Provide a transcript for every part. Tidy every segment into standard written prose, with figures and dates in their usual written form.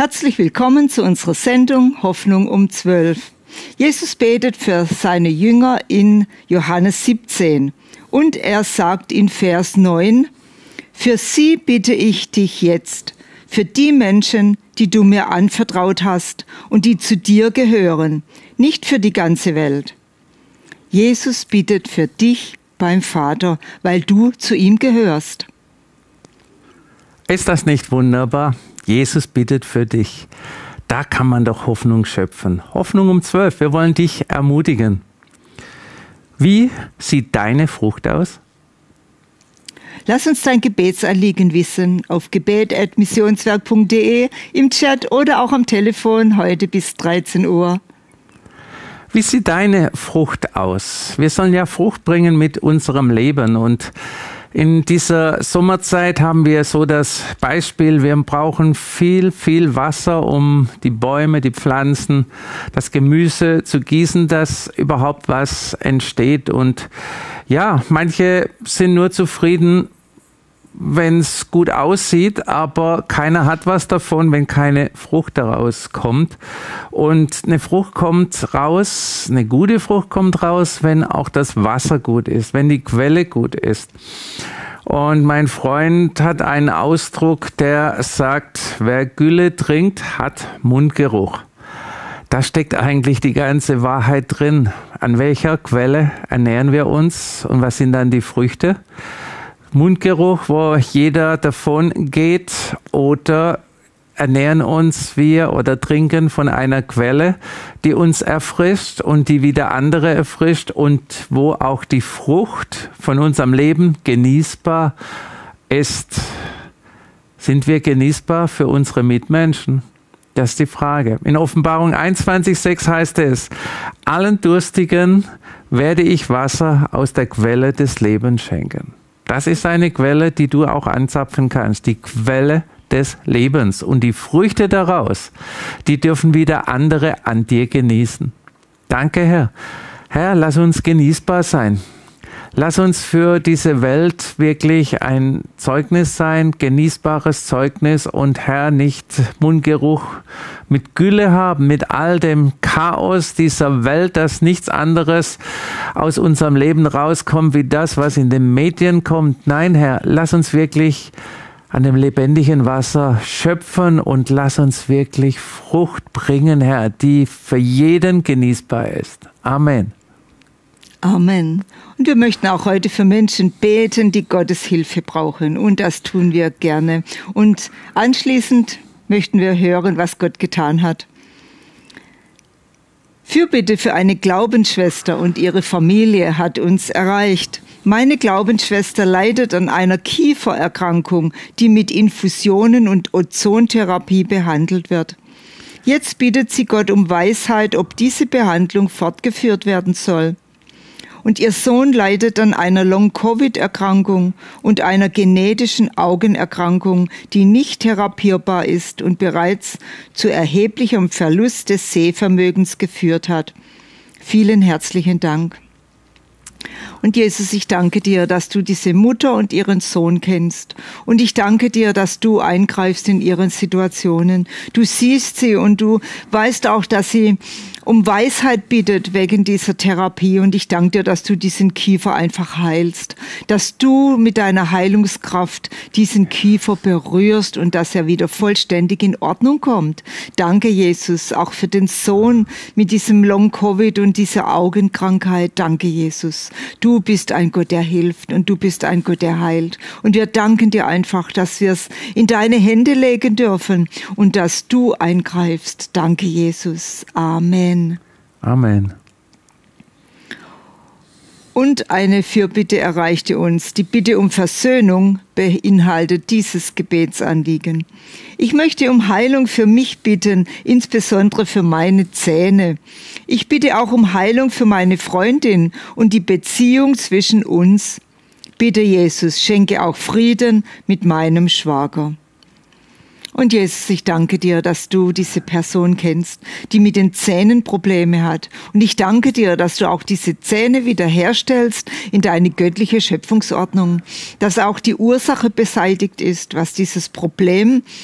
Herzlich willkommen zu unserer Sendung Hoffnung um 12. Jesus betet für seine Jünger in Johannes 17 und er sagt in Vers 9, für sie bitte ich dich jetzt, für die Menschen, die du mir anvertraut hast und die zu dir gehören, nicht für die ganze Welt. Jesus bittet für dich beim Vater, weil du zu ihm gehörst. Ist das nicht wunderbar? Jesus bittet für dich. Da kann man doch Hoffnung schöpfen. Hoffnung um 12. Wir wollen dich ermutigen. Wie sieht deine Frucht aus? Lass uns dein Gebetsanliegen wissen auf gebet@missionswerk.de, im Chat oder auch am Telefon heute bis 13 Uhr. Wie sieht deine Frucht aus? Wir sollen ja Frucht bringen mit unserem Leben und in dieser Sommerzeit haben wir so das Beispiel, wir brauchen viel Wasser, um die Bäume, die Pflanzen, das Gemüse zu gießen, dass überhaupt was entsteht. Und ja, manche sind nur zufrieden, wenn es gut aussieht, aber keiner hat was davon, wenn keine Frucht daraus kommt. Und eine Frucht kommt raus, eine gute Frucht kommt raus, wenn auch das Wasser gut ist, wenn die Quelle gut ist. Und mein Freund hat einen Ausdruck, der sagt, wer Gülle trinkt, hat Mundgeruch. Da steckt eigentlich die ganze Wahrheit drin. An welcher Quelle ernähren wir uns und was sind dann die Früchte? Mundgeruch, wo jeder davon geht, oder ernähren uns wir oder trinken von einer Quelle, die uns erfrischt und die wieder andere erfrischt und wo auch die Frucht von unserem Leben genießbar ist. Sind wir genießbar für unsere Mitmenschen? Das ist die Frage. In Offenbarung 21,6 heißt es, allen Durstigen werde ich Wasser aus der Quelle des Lebens schenken. Das ist eine Quelle, die du auch anzapfen kannst, die Quelle des Lebens. Und die Früchte daraus, die dürfen wieder andere an dir genießen. Danke, Herr. Herr, lass uns genießbar sein. Lass uns für diese Welt wirklich ein Zeugnis sein, genießbares Zeugnis und Herr, nicht Mundgeruch mit Gülle haben, mit all dem Chaos dieser Welt, dass nichts anderes aus unserem Leben rauskommt, wie das, was in den Medien kommt. Nein, Herr, lass uns wirklich an dem lebendigen Wasser schöpfen und lass uns wirklich Frucht bringen, Herr, die für jeden genießbar ist. Amen. Amen. Und wir möchten auch heute für Menschen beten, die Gottes Hilfe brauchen. Und das tun wir gerne. Und anschließend möchten wir hören, was Gott getan hat. Fürbitte für eine Glaubensschwester und ihre Familie hat uns erreicht. Meine Glaubensschwester leidet an einer Kiefererkrankung, die mit Infusionen und Ozontherapie behandelt wird. Jetzt bittet sie Gott um Weisheit, ob diese Behandlung fortgeführt werden soll. Und ihr Sohn leidet an einer Long-Covid-Erkrankung und einer genetischen Augenerkrankung, die nicht therapierbar ist und bereits zu erheblichem Verlust des Sehvermögens geführt hat. Vielen herzlichen Dank. Und Jesus, ich danke dir, dass du diese Mutter und ihren Sohn kennst. Und ich danke dir, dass du eingreifst in ihren Situationen. Du siehst sie und du weißt auch, dass sie um Weisheit bittet wegen dieser Therapie. Und ich danke dir, dass du diesen Kiefer einfach heilst. Dass du mit deiner Heilungskraft diesen Kiefer berührst und dass er wieder vollständig in Ordnung kommt. Danke, Jesus, auch für den Sohn mit diesem Long-Covid und dieser Augenkrankheit. Danke, Jesus. Du bist ein Gott, der hilft und du bist ein Gott, der heilt. Und wir danken dir einfach, dass wir es in deine Hände legen dürfen und dass du eingreifst. Danke, Jesus. Amen. Amen. Und eine Fürbitte erreichte uns. Die Bitte um Versöhnung beinhaltet dieses Gebetsanliegen. Ich möchte um Heilung für mich bitten, insbesondere für meine Zähne. Ich bitte auch um Heilung für meine Freundin und die Beziehung zwischen uns. Bitte, Jesus, schenke auch Frieden mit meinem Schwager. Und Jesus, ich danke dir, dass du diese Person kennst, die mit den Zähnen Probleme hat. Und ich danke dir, dass du auch diese Zähne wiederherstellst in deine göttliche Schöpfungsordnung, dass auch die Ursache beseitigt ist, was dieses Problem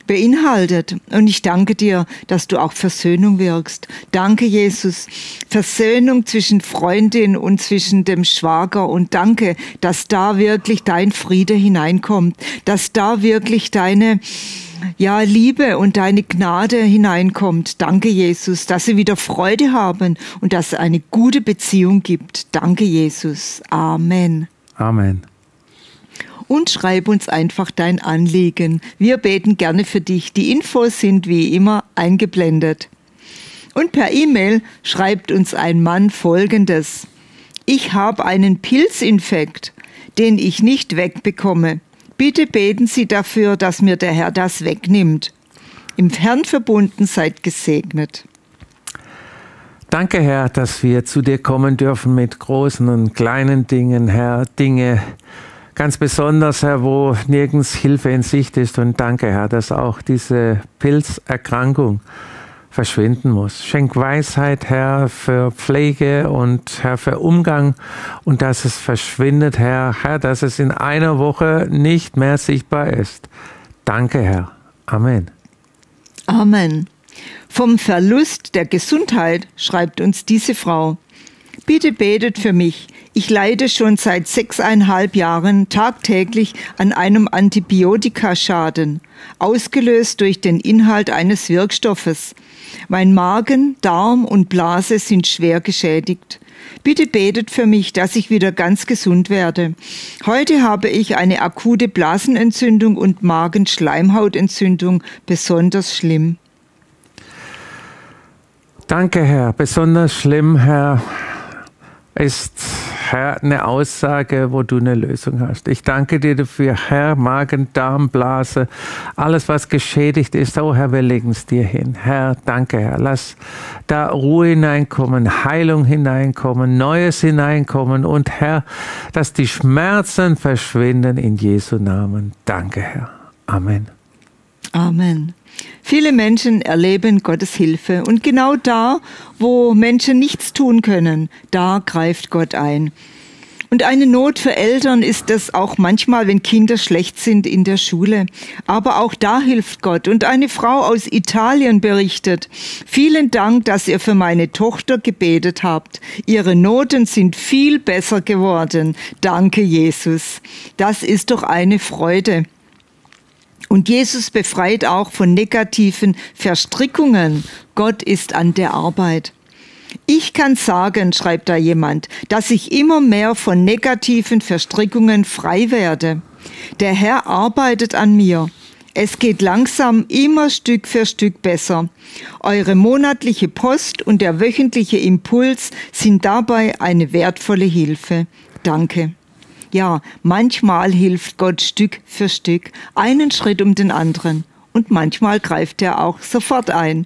beinhaltet. Und ich danke dir, dass du auch Versöhnung wirkst. Danke, Jesus. Versöhnung zwischen Freundin und zwischen dem Schwager. Und danke, dass da wirklich dein Friede hineinkommt, dass da wirklich deine Liebe und deine Gnade hineinkommt. Danke, Jesus, dass sie wieder Freude haben und dass es eine gute Beziehung gibt. Danke, Jesus. Amen. Amen. Und schreib uns einfach dein Anliegen. Wir beten gerne für dich. Die Infos sind wie immer eingeblendet. Und per E-Mail schreibt uns ein Mann Folgendes: Ich habe einen Pilzinfekt, den ich nicht wegbekomme. Bitte beten Sie dafür, dass mir der Herr das wegnimmt. Im Herrn verbunden, seid gesegnet. Danke, Herr, dass wir zu dir kommen dürfen mit großen und kleinen Dingen, Herr. Dinge ganz besonders, Herr, wo nirgends Hilfe in Sicht ist. Und danke, Herr, dass auch diese Pilzerkrankung verschwinden muss. Schenk Weisheit, Herr, für Pflege und Herr, für Umgang und dass es verschwindet, Herr, dass es in einer Woche nicht mehr sichtbar ist. Danke, Herr. Amen. Amen. Vom Verlust der Gesundheit schreibt uns diese Frau: Bitte betet für mich. Ich leide schon seit 6,5 Jahren tagtäglich an einem Antibiotikaschaden, ausgelöst durch den Inhalt eines Wirkstoffes. Mein Magen, Darm und Blase sind schwer geschädigt. Bitte betet für mich, dass ich wieder ganz gesund werde. Heute habe ich eine akute Blasenentzündung und Magenschleimhautentzündung, besonders schlimm. Danke, Herr. Besonders schlimm, Herr, ist, Herr, eine Aussage, wo du eine Lösung hast. Ich danke dir dafür, Herr, Magen, Darm, Blase, alles, was geschädigt ist. Oh, Herr, wir legen es dir hin. Herr, danke, Herr. Lass da Ruhe hineinkommen, Heilung hineinkommen, Neues hineinkommen und, Herr, dass die Schmerzen verschwinden in Jesu Namen. Danke, Herr. Amen. Amen. Viele Menschen erleben Gottes Hilfe und genau da, wo Menschen nichts tun können, da greift Gott ein. Und eine Not für Eltern ist es auch manchmal, wenn Kinder schlecht sind in der Schule. Aber auch da hilft Gott. Und eine Frau aus Italien berichtet: Vielen Dank, dass ihr für meine Tochter gebetet habt. Ihre Noten sind viel besser geworden. Danke, Jesus. Das ist doch eine Freude. Und Jesus befreit auch von negativen Verstrickungen. Gott ist an der Arbeit. Ich kann sagen, schreibt da jemand, dass ich immer mehr von negativen Verstrickungen frei werde. Der Herr arbeitet an mir. Es geht langsam immer Stück für Stück besser. Eure monatliche Post und der wöchentliche Impuls sind dabei eine wertvolle Hilfe. Danke. Ja, manchmal hilft Gott Stück für Stück, einen Schritt um den anderen. Und manchmal greift er auch sofort ein.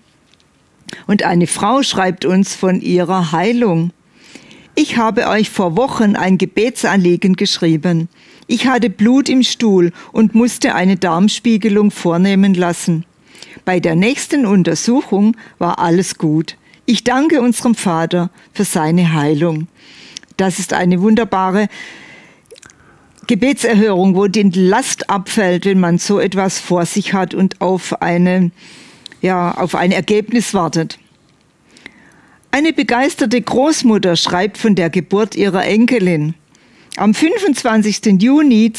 Und eine Frau schreibt uns von ihrer Heilung: Ich habe euch vor Wochen ein Gebetsanliegen geschrieben. Ich hatte Blut im Stuhl und musste eine Darmspiegelung vornehmen lassen. Bei der nächsten Untersuchung war alles gut. Ich danke unserem Vater für seine Heilung. Das ist eine wunderbare Gebetserhörung, wo die Last abfällt, wenn man so etwas vor sich hat und auf ein Ergebnis wartet. Eine begeisterte Großmutter schreibt von der Geburt ihrer Enkelin: Am 25. Juni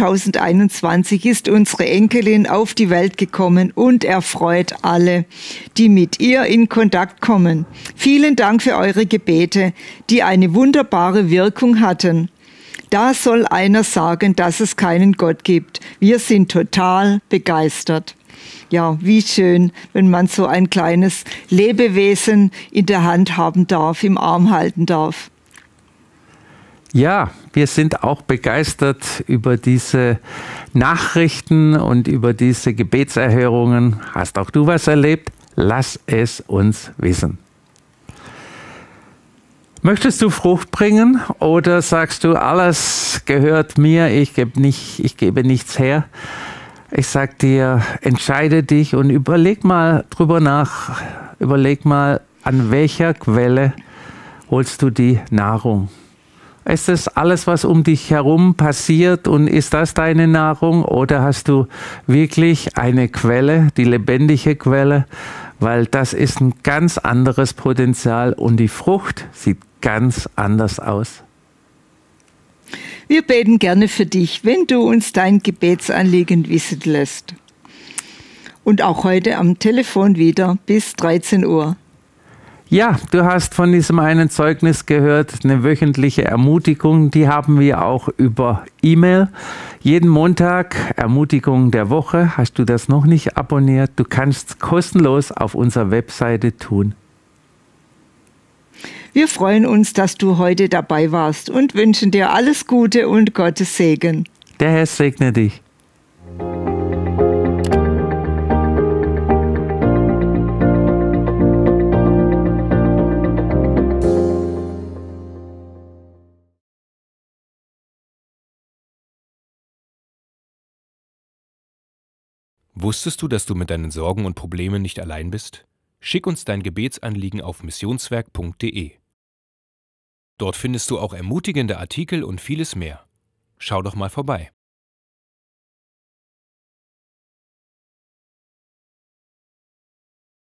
2021 ist unsere Enkelin auf die Welt gekommen und erfreut alle, die mit ihr in Kontakt kommen. Vielen Dank für eure Gebete, die eine wunderbare Wirkung hatten. Da soll einer sagen, dass es keinen Gott gibt. Wir sind total begeistert. Ja, wie schön, wenn man so ein kleines Lebewesen in der Hand haben darf, im Arm halten darf. Ja, wir sind auch begeistert über diese Nachrichten und über diese Gebetserhörungen. Hast auch du was erlebt? Lass es uns wissen. Möchtest du Frucht bringen oder sagst du, alles gehört mir, ich gebe nichts her? Ich sag dir, entscheide dich und überleg mal drüber nach. Überleg mal, an welcher Quelle holst du die Nahrung? Ist das alles, was um dich herum passiert, und ist das deine Nahrung, oder hast du wirklich eine Quelle, die lebendige Quelle? Weil das ist ein ganz anderes Potenzial und die Frucht sieht ganz anders aus. Wir beten gerne für dich, wenn du uns dein Gebetsanliegen wissen lässt. Und auch heute am Telefon wieder bis 13 Uhr. Ja, du hast von diesem einen Zeugnis gehört, eine wöchentliche Ermutigung, die haben wir auch über E-Mail. Jeden Montag Ermutigung der Woche. Hast du das noch nicht abonniert? Du kannst kostenlos auf unserer Webseite tun. Wir freuen uns, dass du heute dabei warst und wünschen dir alles Gute und Gottes Segen. Der Herr segne dich. Wusstest du, dass du mit deinen Sorgen und Problemen nicht allein bist? Schick uns dein Gebetsanliegen auf missionswerk.de. Dort findest du auch ermutigende Artikel und vieles mehr. Schau doch mal vorbei.